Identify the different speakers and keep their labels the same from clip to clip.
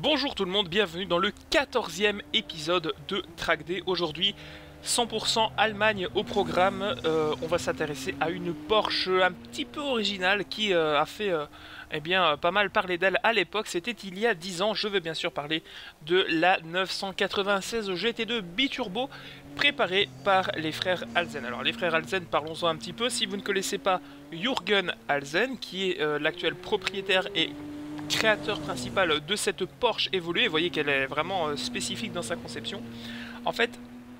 Speaker 1: Bonjour tout le monde, bienvenue dans le 14e épisode de Track Day. Aujourd'hui, 100% Allemagne au programme. On va s'intéresser à une Porsche un petit peu originale qui a fait pas mal parler d'elle à l'époque. C'était il y a 10 ans. Je vais bien sûr parler de la 996 GT2 Biturbo préparée par les frères Alsen. Alors les frères Alsen, parlons-en un petit peu. Si vous ne connaissez pas Jürgen Alsen, qui est l'actuel propriétaire et créateur principal de cette Porsche évoluée, vous voyez qu'elle est vraiment spécifique dans sa conception. En fait,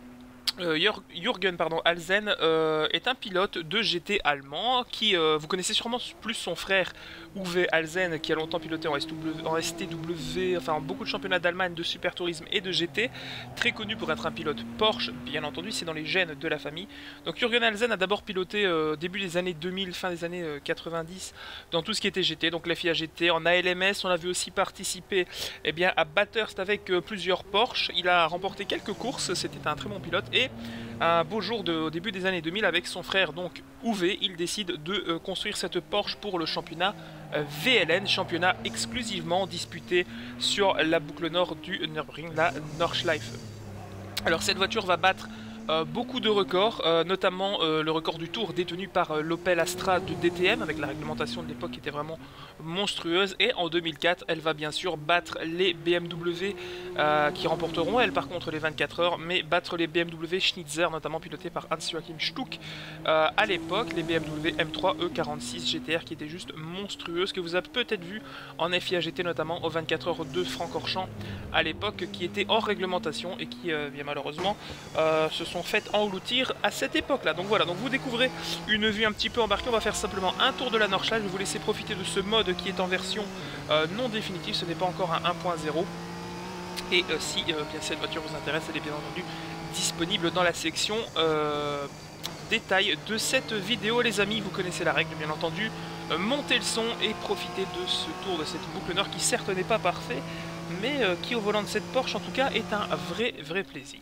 Speaker 1: Jürgen Alsen est un pilote de GT allemand qui, vous connaissez sûrement plus son frère Uwe Alsen qui a longtemps piloté en STW, enfin en beaucoup de championnats d'Allemagne de super tourisme et de GT, très connu pour être un pilote Porsche, bien entendu c'est dans les gènes de la famille. Donc Jürgen Alsen a d'abord piloté début des années 2000, fin des années 90 dans tout ce qui était GT, donc la FIA GT, en ALMS, on a vu aussi participer à Bathurst avec plusieurs Porsche, il a remporté quelques courses, c'était un très bon pilote et un beau jour au début des années 2000 avec son frère donc Uwe, il décide de construire cette Porsche pour le championnat VLN, championnat exclusivement disputé sur la boucle nord du Nürburgring, la Nordschleife. Alors cette voiture va battre beaucoup de records, notamment le record du tour détenu par l'Opel Astra de DTM avec la réglementation de l'époque qui était vraiment monstrueuse, et en 2004 elle va bien sûr battre les BMW qui remporteront elle par contre les 24 heures, mais battre les BMW Schnitzer notamment pilotés par Hans-Joachim Stuck à l'époque, les BMW M3 E46 GTR qui étaient juste monstrueuses, que vous avez peut-être vu en FIA GT notamment aux 24 heures de Francorchamps à l'époque, qui étaient hors réglementation et qui bien malheureusement se sont faites engloutir à cette époque là. Donc voilà, donc vous découvrez une vue un petit peu embarquée. On va faire simplement un tour de la Nordschleife. Je vais vous laisser profiter de ce mode qui est en version non définitive, ce n'est pas encore un 1.0. Et si bien cette voiture vous intéresse, elle est bien entendu disponible dans la section détails de cette vidéo. Les amis, vous connaissez la règle bien entendu, montez le son et profitez de ce tour de cette boucle nord qui certes n'est pas parfait, mais qui au volant de cette Porsche en tout cas est un vrai plaisir.